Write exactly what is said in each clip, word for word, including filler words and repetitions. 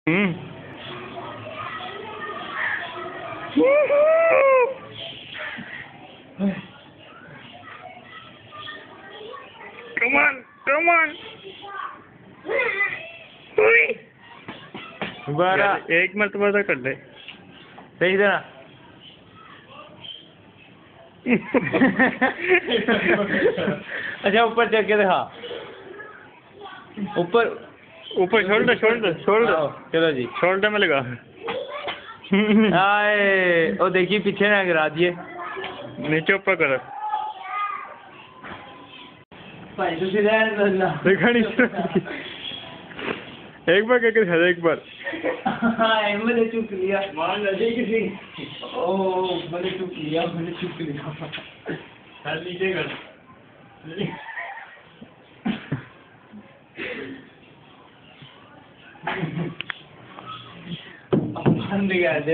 Hmm Come on, come on. दोबारा एक मरतबा तो कर ले। सही तरह। अच्छा ऊपर चढ़ के दिखा। ऊपर ऊपर शोल्डर शोल्डर शोल्डर चलो जी शोल्डर में लगा। आए ओ देखिए पीछे ना गिरा दिए। नीचे ऊपर करो। भाई तो सीधा देखा नहीं एक बार करके दिखा दे एक बार। हाँ मैंने चुप लिया मान लगे किसी ओ मैंने चुप लिया मैंने चुप लिया चल नीचे कर बंद कर दे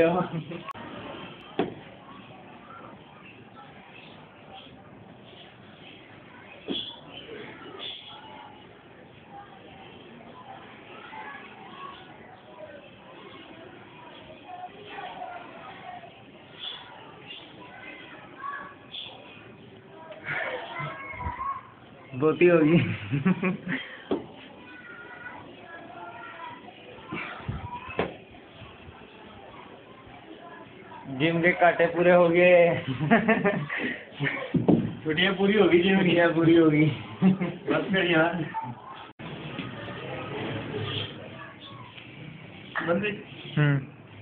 बोती होगी। जिम के कांटे पूरे हो गए। छुट्टियाँ पूरी होगी जिम की पूरी होगी। बस कर यार बंदे हम्म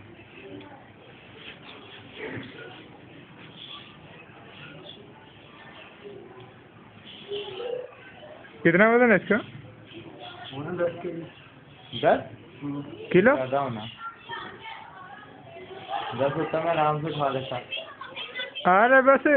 कितना वजन है इसका? दस किलो दस किलो ज्यादा होना दस होता मैं आराम से खा लेता। आ रहा बस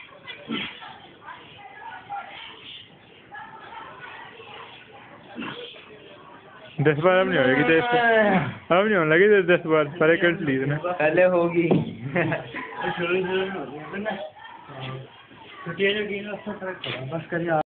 दस बार अब नहीं होगी तो अब नहीं होने लगी तो दस बार पहले कर ली ना पहले होगी। छुट्टियाँ जो की बस कर